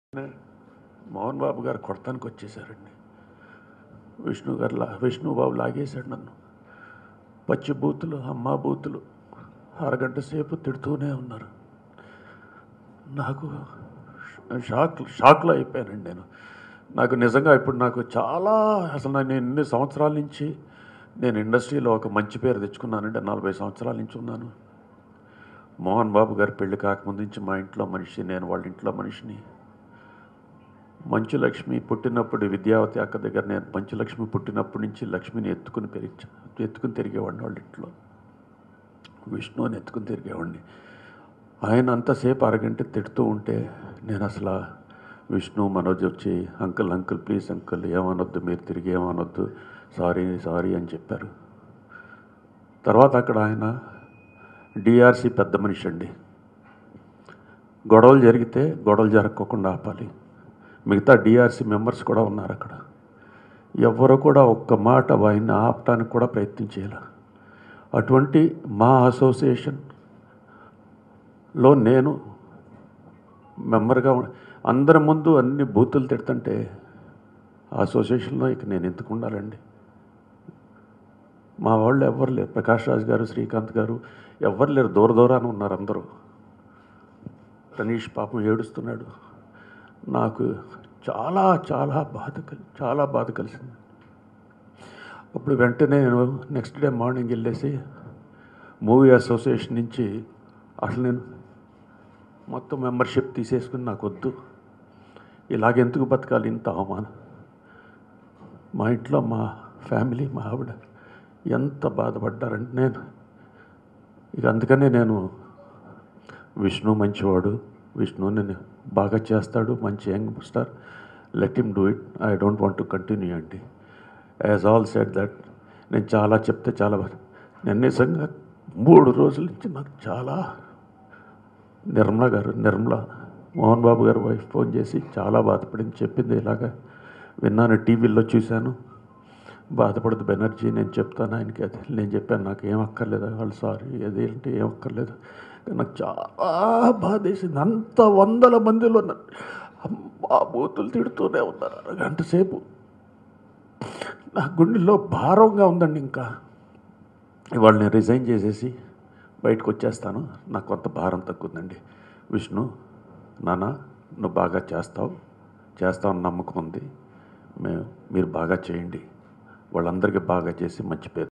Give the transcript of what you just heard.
మోహన్ బాబు గారు కొడతానికి వచ్చేసారండి. విష్ణు బాబు లాగేశాడు నన్ను. పచ్చి బూతులు, అమ్మా బూతులు అరగంట సేపు తిడుతూనే ఉన్నారు. నాకు షాక్లో అయిపోయానండి నేను. నాకు నిజంగా ఇప్పుడు నాకు చాలా అసలు నేను ఎన్ని సంవత్సరాల నుంచి నేను ఇండస్ట్రీలో ఒక మంచి పేరు తెచ్చుకున్నానంటే 40 సంవత్సరాల నుంచి ఉన్నాను. మోహన్ బాబు గారు పెళ్లి కాకముందు నుంచి మా ఇంట్లో మనిషి, నేను వాళ్ళ ఇంట్లో మనిషిని. మంచులక్ష్మి పుట్టినప్పుడు విద్యావతి అక్క దగ్గర నేను మంచులక్ష్మి పుట్టినప్పటి నుంచి లక్ష్మిని ఎత్తుకుని తిరిగేవాడిని వాళ్ళ ఇంట్లో. విష్ణుని ఎత్తుకుని తిరిగేవాడిని. ఆయన అంతసేపు అరగంట తిడుతూ ఉంటే నేను అసలు విష్ణు మనోజ్ వచ్చి అంకుల్ ప్లీజ్ అంకుల్ ఏమనొద్దు, మీరు తిరిగి ఏమనొద్దు, సారీ అని చెప్పారు. తర్వాత అక్కడ ఆయన డిఆర్సి పెద్ద మనిషి అండి. గొడవలు జరిగితే గొడవలు జరగకుండా ఆపాలి. మిగతా డిఆర్సి మెంబర్స్ కూడా ఉన్నారు అక్కడ. ఎవరు కూడా ఒక్క మాట ఆయన్ని ఆపటానికి కూడా ప్రయత్నం చేయాలి. అటువంటి మా అసోసియేషన్లో నేను మెంబర్గా అందరి ముందు అన్ని బూతులు తిడుతుంటే అసోసియేషన్లో ఇక నేను ఎందుకు ఉండాలండి? మా వాళ్ళు ఎవ్వరు లేరు. ప్రకాష్ రాజ్ గారు, శ్రీకాంత్ గారు ఎవ్వరు లేరు. దూరాన ఉన్నారు అందరూ. తనీష్ పాపం ఏడుస్తున్నాడు. నాకు చాలా చాలా బాధ కలిసింది. అప్పుడు వెంటనే నేను నెక్స్ట్ డే మార్నింగ్ వెళ్ళేసి మూవీ అసోసియేషన్ నుంచి అసలు నేను మొత్తం మెంబర్షిప్ తీసేసుకుని నాకు వద్దు, ఇలాగెందుకు బతకాలి, ఇంత అవమానం. మా ఇంట్లో మా ఫ్యామిలీ, మా ఆవిడ ఎంత బాధపడ్డారంటే నేను ఇక అందుకనే నేను విష్ణు మంచివాడు, విష్ణుని బాగా చేస్తాడు, మంచి young star, let him do it, I don't want to continue అండి. యాజ్ ఆల్ సెడ్ దట్ నేను చాలా చెప్తే చాలా నేను నిజంగా 3 రోజుల నుంచి నాకు చాలా నిర్మల మోహన్ బాబు గారు వైఫ్ ఫోన్ చేసి చాలా బాధపడింది. చెప్పింది ఇలాగా విన్నాను, టీవీలో చూశాను, బాధపడదు బెనర్జీ, నేను చెప్తాను ఆయనకి. అది నేను చెప్పాను నాకు ఏం అక్కర్లేదు, వాళ్ళు సారీ అదేంటి ఏం అక్కర్లేదు. నాకు చాలా బాధ వేసింది. అంత 100 మందిలో అమ్మా బూతులు తిడుతూనే ఉన్నారు అరగంట సేపు. నా గుండెల్లో భారంగా ఉందండి. ఇంకా ఇవాళ నేను రిజైన్ చేసేసి బయటకు వచ్చేస్తాను. నాకు కొంత భారం తగ్గుందండి. విష్ణు నాన్న, నువ్వు బాగా చేస్తావని నమ్మకం ఉంది. మీరు బాగా చేయండి, వాళ్ళందరికీ బాగా చేసి మంచి పేరు